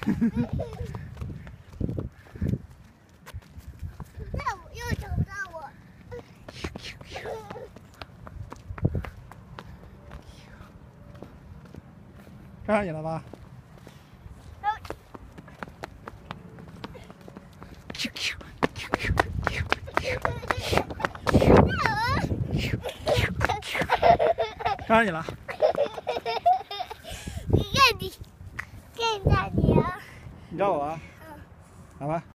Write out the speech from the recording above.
那我又找不到我。 看上你了吧？看上你了。 你看你，看到你了。 你找我啊？来吧。